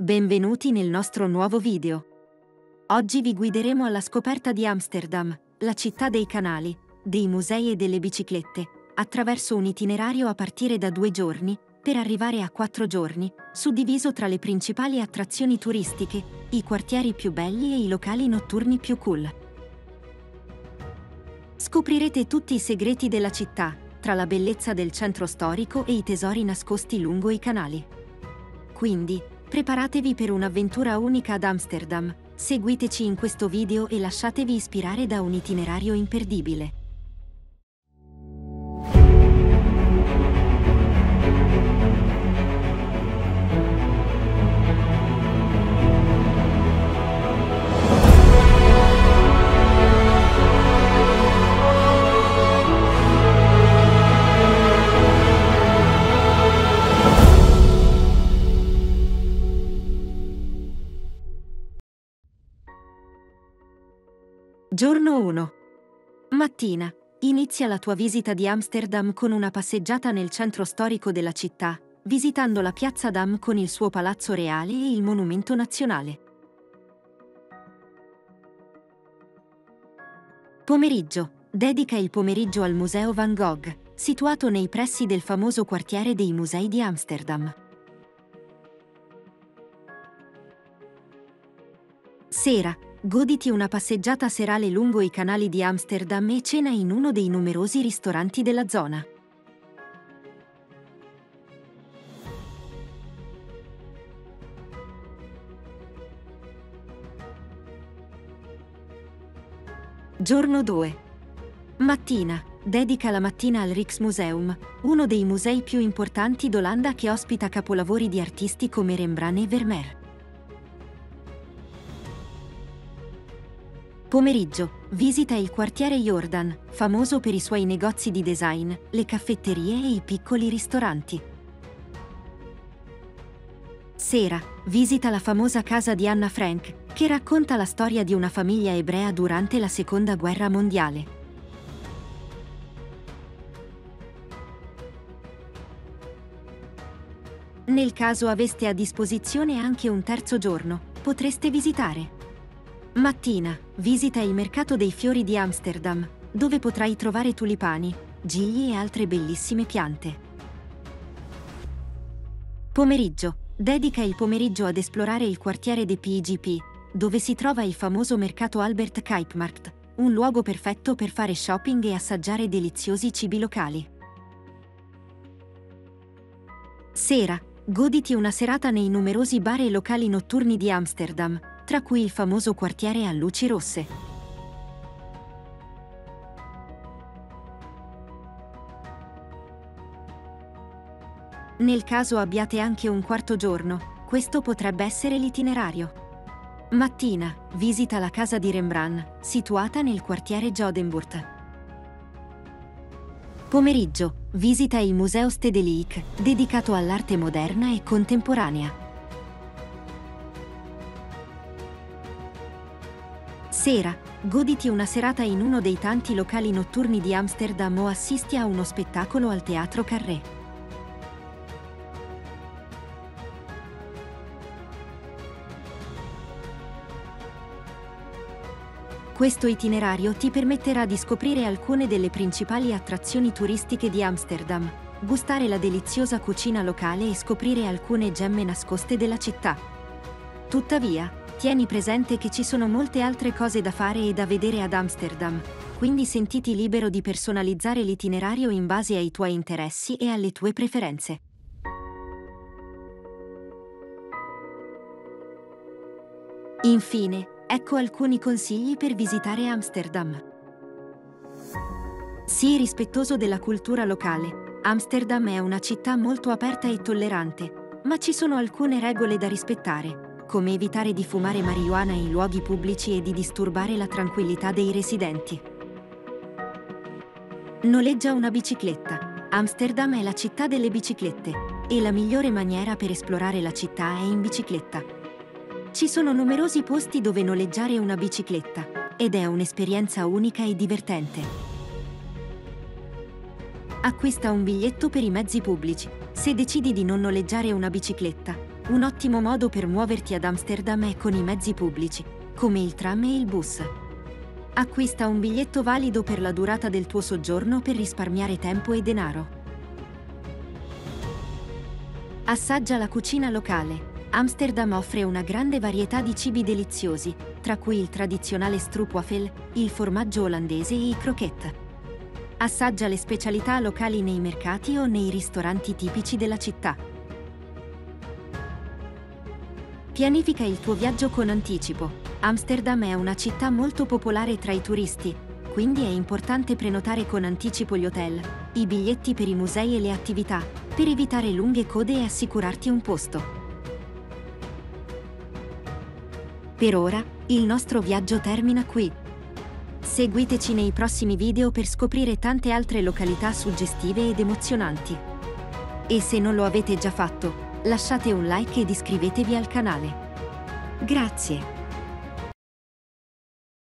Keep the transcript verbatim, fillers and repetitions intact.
Benvenuti nel nostro nuovo video. Oggi vi guideremo alla scoperta di Amsterdam, la città dei canali, dei musei e delle biciclette, attraverso un itinerario a partire da due giorni, per arrivare a quattro giorni, suddiviso tra le principali attrazioni turistiche, i quartieri più belli e i locali notturni più cool. Scoprirete tutti i segreti della città, tra la bellezza del centro storico e i tesori nascosti lungo i canali. Quindi, preparatevi per un'avventura unica ad Amsterdam, seguiteci in questo video e lasciatevi ispirare da un itinerario imperdibile. Giorno uno. Mattina. Inizia la tua visita di Amsterdam con una passeggiata nel centro storico della città, visitando la Piazza Dam con il suo palazzo reale e il monumento nazionale. Pomeriggio. Dedica il pomeriggio al Museo Van Gogh, situato nei pressi del famoso quartiere dei musei di Amsterdam. Sera. Goditi una passeggiata serale lungo i canali di Amsterdam e cena in uno dei numerosi ristoranti della zona. Giorno due. Mattina. Dedica la mattina al Rijksmuseum, uno dei musei più importanti d'Olanda che ospita capolavori di artisti come Rembrandt e Vermeer. Pomeriggio. Visita il quartiere Jordan, famoso per i suoi negozi di design, le caffetterie e i piccoli ristoranti. Sera. Visita la famosa casa di Anna Frank, che racconta la storia di una famiglia ebrea durante la Seconda Guerra Mondiale. Nel caso aveste a disposizione anche un terzo giorno, potreste visitare. Mattina. Visita il mercato dei fiori di Amsterdam, dove potrai trovare tulipani, gigli e altre bellissime piante. Pomeriggio. Dedica il pomeriggio ad esplorare il quartiere de P G P, dove si trova il famoso mercato Albert Kuipmarkt, un luogo perfetto per fare shopping e assaggiare deliziosi cibi locali. Sera. Goditi una serata nei numerosi bar e locali notturni di Amsterdam, tra cui il famoso quartiere a luci rosse. Nel caso abbiate anche un quarto giorno, questo potrebbe essere l'itinerario. Mattina. Visita la casa di Rembrandt, situata nel quartiere Jodenbuurt. Pomeriggio. Visita il Museo Stedelijk, dedicato all'arte moderna e contemporanea. Sera. Goditi una serata in uno dei tanti locali notturni di Amsterdam o assisti a uno spettacolo al Teatro Carré. Questo itinerario ti permetterà di scoprire alcune delle principali attrazioni turistiche di Amsterdam, gustare la deliziosa cucina locale e scoprire alcune gemme nascoste della città. Tuttavia, tieni presente che ci sono molte altre cose da fare e da vedere ad Amsterdam, quindi sentiti libero di personalizzare l'itinerario in base ai tuoi interessi e alle tue preferenze. Infine, ecco alcuni consigli per visitare Amsterdam. Sii rispettoso della cultura locale. Amsterdam è una città molto aperta e tollerante, ma ci sono alcune regole da rispettare, come evitare di fumare marijuana in luoghi pubblici e di disturbare la tranquillità dei residenti. Noleggia una bicicletta. Amsterdam è la città delle biciclette, e la migliore maniera per esplorare la città è in bicicletta. Ci sono numerosi posti dove noleggiare una bicicletta, ed è un'esperienza unica e divertente. Acquista un biglietto per i mezzi pubblici. Se decidi di non noleggiare una bicicletta, Un ottimo modo per muoverti ad Amsterdam è con i mezzi pubblici, come il tram e il bus. Acquista un biglietto valido per la durata del tuo soggiorno per risparmiare tempo e denaro. Assaggia la cucina locale. Amsterdam offre una grande varietà di cibi deliziosi, tra cui il tradizionale stroopwafel, il formaggio olandese e i croquette. Assaggia le specialità locali nei mercati o nei ristoranti tipici della città. Pianifica il tuo viaggio con anticipo. Amsterdam è una città molto popolare tra i turisti, quindi è importante prenotare con anticipo gli hotel, i biglietti per i musei e le attività, per evitare lunghe code e assicurarti un posto. Per ora, il nostro viaggio termina qui. Seguiteci nei prossimi video per scoprire tante altre località suggestive ed emozionanti. E se non lo avete già fatto, lasciate un like ed iscrivetevi al canale. Grazie!